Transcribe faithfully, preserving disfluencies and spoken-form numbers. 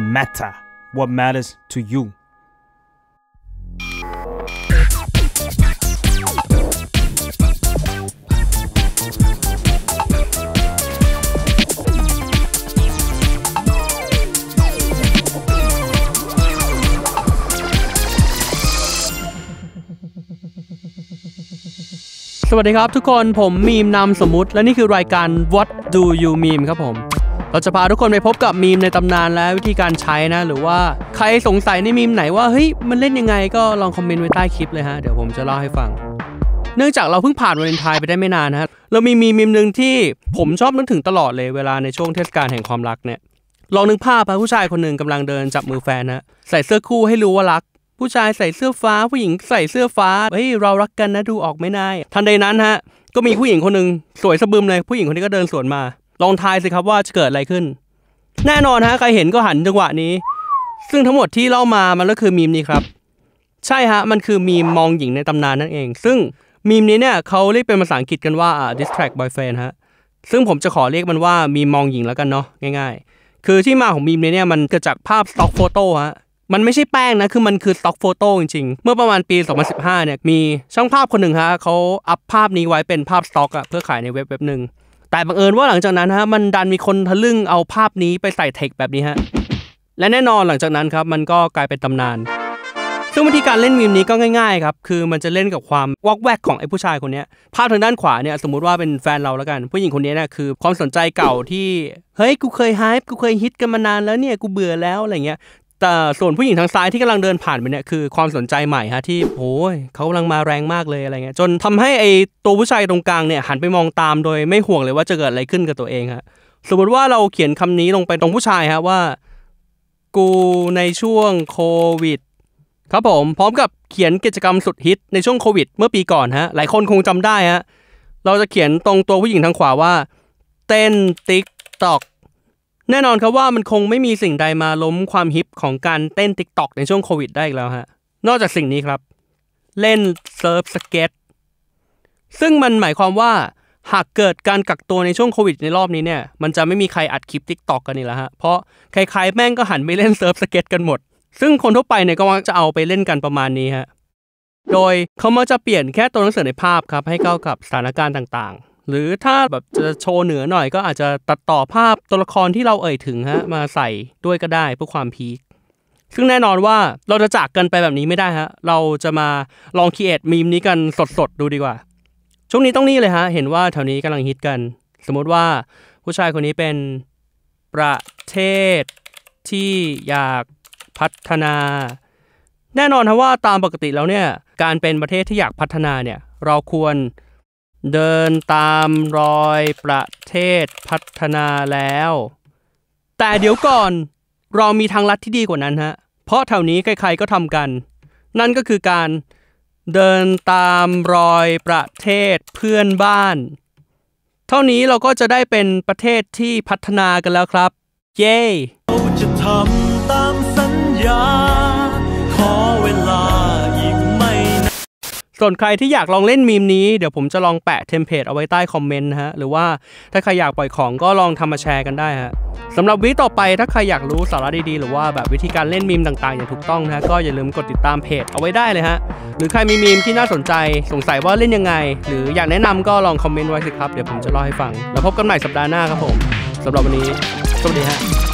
matter what matters to you สวัสดีครับทุกคนผมมีมนามสมมุติและนี่คือรายการ What Do You Meme ครับผมเราจะพาทุกคนไปพบกับมีมในตำนานและวิธีการใช้นะหรือว่าใครสงสัยในมีมไหนว่าเฮ้ยมันเล่นยังไงก็ลองคอมเมนต์ไว้ใต้คลิปเลยฮะเดี๋ยวผมจะเล่าให้ฟังเนื่องจากเราเพิ่งผ่านวาเลนไทน์ไปได้ไม่นานนะฮะเรามีมีมนึงที่ผมชอบนึกถึงตลอดเลยเวลาในช่วงเทศกาลแห่งความรักเนี่ยลองนึกภาพผู้ชายคนหนึ่งกำลังเดินจับมือแฟนนะใส่เสื้อคู่ให้รู้ว่ารักผู้ชายใส่เสื้อฟ้าผู้หญิงใส่เสื้อฟ้าเฮ้ยเรารักกันนะดูออกไม่ได้ทันใดนั้นฮะก็มีผู้หญิงคนหนึ่งสวยสะบึมเลยผู้หญิงคนนี้ก็เดินสวนมาลองทายสิครับว่าจะเกิดอะไรขึ้นแน่นอนฮะใครเห็นก็หันจังหวะนี้ซึ่งทั้งหมดที่เล่ามามันก็คือมีมนี้ครับใช่ฮะมันคือมีมมองหญิงในตำนานนั่นเองซึ่งมีมนี้เนี่ยเขาเรียกเป็นภาษาอังกฤษกันว่า distract boyfriend ฮะซึ่งผมจะขอเรียกมันว่ามีมมองหญิงแล้วกันเนาะง่ายๆคือที่มาของมีมนี้เนี่ยมันเกิดจากภาพ stock photo ฮะมันไม่ใช่แป้งนะคือมันคือ stock photo จริงๆเมื่อประมาณปีสองพันสิบห้าเนี่ยมีช่างภาพคนหนึ่งฮะเขาอัพภาพนี้ไว้เป็นภาพ stock อะเพื่อขายในเว็บเว็บนึงแต่บังเอิญว่าหลังจากนั้นฮะมันดันมีคนทะลึ่งเอาภาพนี้ไปใส่เทคแบบนี้ฮะและแน่นอนหลังจากนั้นครับมันก็กลายเป็นตำนานซึ่งวิธีการเล่นมีมนี้ก็ง่ายๆครับคือมันจะเล่นกับความวอกแวกของไอ้ผู้ชายคนนี้ภาพทางด้านขวาเนี่ยสมมุติว่าเป็นแฟนเราแล้วกันผู้หญิงคนนี้เนี่ยคือความสนใจเก่าที่เฮ้ยกูเคยไฮป์กูเคยฮิตกันมานานแล้วเนี่ยกูเบื่อแล้วอะไรเงี้ยแต่ส่วนผู้หญิงทางซ้ายที่กำลังเดินผ่านไปเนี่ยคือความสนใจใหม่ฮะที่โอ้ยเขากำลังมาแรงมากเลยอะไรเงี้ยจนทำให้ไอ้ตัวผู้ชายตรงกลางเนี่ยหันไปมองตามโดยไม่ห่วงเลยว่าจะเกิดอะไรขึ้นกับตัวเองฮะสมมติว่าเราเขียนคำนี้ลงไปตรงผู้ชายฮะว่ากูในช่วงโควิดครับผมพร้อมกับเขียนกิจกรรมสุดฮิตในช่วงโควิดเมื่อปีก่อนฮะหลายคนคงจำได้ฮะเราจะเขียนตรงตัวผู้หญิงทางขวาว่าเต้น TikTokแน่นอนครับว่ามันคงไม่มีสิ่งใดมาล้มความฮิปของการเต้น TikTok ในช่วงโควิดได้อีกแล้วฮะนอกจากสิ่งนี้ครับเล่นเซิร์ฟสเก็ตซึ่งมันหมายความว่าหากเกิดการกักตัวในช่วงโควิดในรอบนี้เนี่ยมันจะไม่มีใครอัดคลิป TikTok กันนี่แหละฮะเพราะใครๆแม่งก็หันไปเล่นเซิร์ฟสเก็ตกันหมดซึ่งคนทั่วไปเนี่ยก็มักจะเอาไปเล่นกันประมาณนี้ฮะโดยเขามักจะเปลี่ยนแค่ตัวหนังสือในภาพครับให้เข้ากับสถานการณ์ต่างๆหรือถ้าแบบจะโชว์เหนือหน่อยก็อาจจะตัดต่อภาพตัวละครที่เราเอ่ยถึงฮะมาใส่ด้วยก็ได้เพื่อความพีคซึ่งแน่นอนว่าเราจะจากกันไปแบบนี้ไม่ได้ฮะเราจะมาลองครีเอทมีมนี้กันสดๆดูดีกว่าช่วงนี้ต้องนี่เลยฮะเห็นว่าแถวนี้กำลังฮิตกันสมมติว่าผู้ชายคนนี้เป็นประเทศที่อยากพัฒนาแน่นอนครับว่าตามปกติแล้วเนี่ยการเป็นประเทศที่อยากพัฒนาเนี่ยเราควรเดินตามรอยประเทศพัฒนาแล้วแต่เดี๋ยวก่อนเรามีทางลัดที่ดีกว่านั้นฮะเพราะแถวนี้ใครๆก็ทำกันนั่นก็คือการเดินตามรอยประเทศเพื่อนบ้านเท่านี้เราก็จะได้เป็นประเทศที่พัฒนากันแล้วครับเย้เราจะทำตามสัญญาขอเวลาอีกไม่นานส่วนใครที่อยากลองเล่นมีมนี้เดี๋ยวผมจะลองแปะเทมเพลตเอาไว้ใต้คอมเมนต์นะฮะหรือว่าถ้าใครอยากปล่อยของก็ลองทำมาแชร์กันได้ฮะสำหรับวิดีโอต่อไปถ้าใครอยากรู้สาระดีๆหรือว่าแบบวิธีการเล่นมีมต่างๆอย่างถูกต้องนะฮะก็อย่าลืมกดติดตามเพจเอาไว้ได้เลยฮะหรือใครมีมีมที่น่าสนใจสงสัยว่าเล่นยังไงหรืออยากแนะนำก็ลองคอมเมนต์ไว้สิครับเดี๋ยวผมจะเล่าให้ฟังแล้วพบกันใหม่สัปดาห์หน้าครับผมสำหรับวันนี้สวัสดีฮะ